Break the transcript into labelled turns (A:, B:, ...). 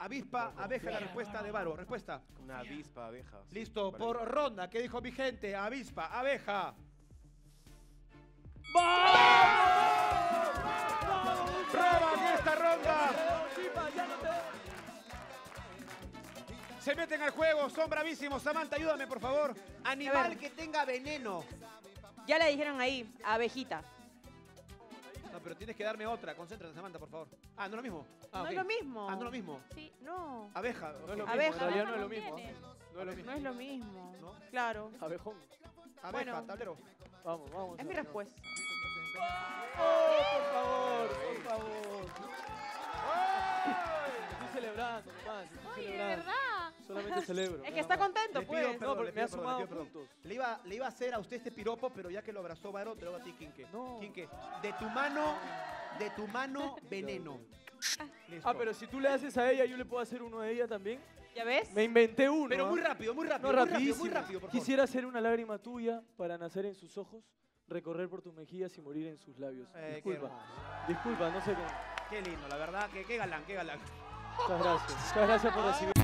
A: Avispa, abeja, la respuesta de Varo. Respuesta.
B: Una avispa, abeja. Sí,
A: Listo,
B: por
A: por
B: ahí.
A: ronda. ¿Qué dijo mi gente? Avispa, abeja. ¡Roban esta ronda! Se meten al juego, son bravísimos. Samantha, ayúdame, por favor. Animal que tenga veneno.
C: Ya le dijeron ahí, abejita.
A: No, pero tienes que darme otra. Concéntrate, Samantha, por favor. Ah, ¿no es lo mismo? Ah,
C: No
A: ok.
C: es lo mismo.
A: Ah, ¿no es lo mismo?
C: Sí, no.
A: Abeja.
B: No es lo mismo,
C: Abeja.
B: en realidad no es
D: Abeja
B: lo
D: no
B: mismo.
D: tiene.
B: No es lo mismo.
C: No es lo mismo.
A: ¿No?
C: Claro.
B: Abejón.
A: Abeja,
C: Bueno.
A: tablero.
B: Vamos, vamos.
C: Es mi
B: amigo.
C: respuesta.
B: Por favor, por favor. Estoy celebrando, nomás. Estoy
D: Oye, de
B: celebrando.
D: verdad.
B: Solamente celebro.
C: Es que
B: nada
C: está
B: más.
C: contento,
A: Le pido
C: pues.
A: perdón,
B: No, porque
A: le
B: me
A: pido
B: ha
A: perdón,
B: sumado
A: le pido perdón.
B: puntos.
A: Le iba a hacer a usted este piropo, pero ya que lo abrazó Varo, te lo hago a ti, Quinque.
B: No.
A: Quinque, de tu mano, veneno. Listo.
B: Ah, pero si tú le haces a ella, yo le puedo hacer uno a ella también.
C: ¿Ya ves?
B: Me inventé uno.
A: Pero
B: ¿ah?
A: muy rápido, muy rápido,
B: No,
A: muy rápido,
B: rapidísimo.
A: muy rápido, por favor.
B: Quisiera hacer una lágrima tuya para nacer en sus ojos, recorrer por tus mejillas y morir en sus labios.
A: Qué
B: Disculpa,
A: hermoso.
B: disculpa, no sé cómo.
A: Qué lindo, la verdad, qué galán, qué galán.
B: Muchas gracias por recibir.